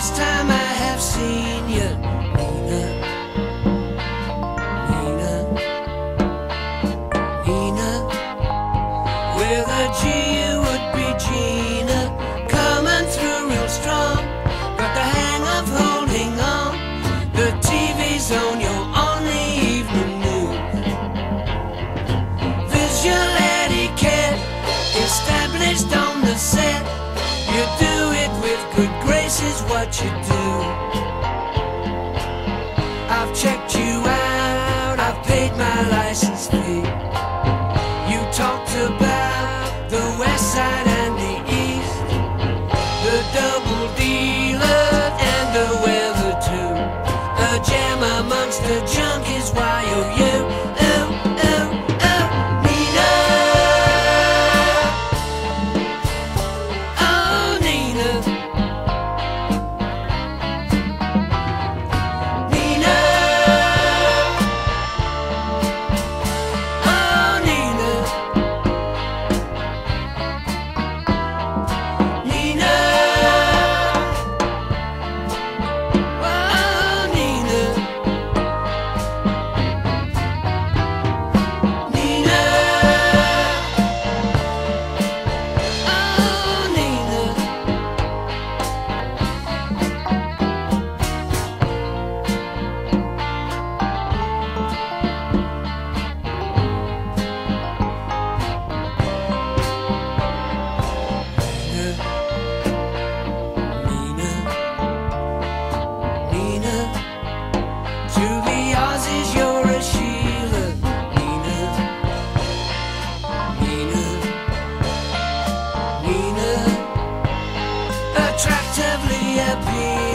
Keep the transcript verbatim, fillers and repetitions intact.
last time I have seen you, Nina, Nina, Nina. With a G it would be Gina, coming through real strong. Got the hang of holding on. The T V's on your only evening news. Visual etiquette established on the set. You do it with good grace is what you do. I've checked you out, I've paid my license fee. You talked about the west side and the east, the double dealer and the weather too. A jam amongst the junk is why you're you. Oh, oh, oh, Nina. Oh, Nina. Nina. Oh, Nina. Nina. Oh, Nina. Nina. Oh, Nina. Nina, Nina, to the Aussies you're a Sheila. Nina, Nina, Nina, attractively appealing.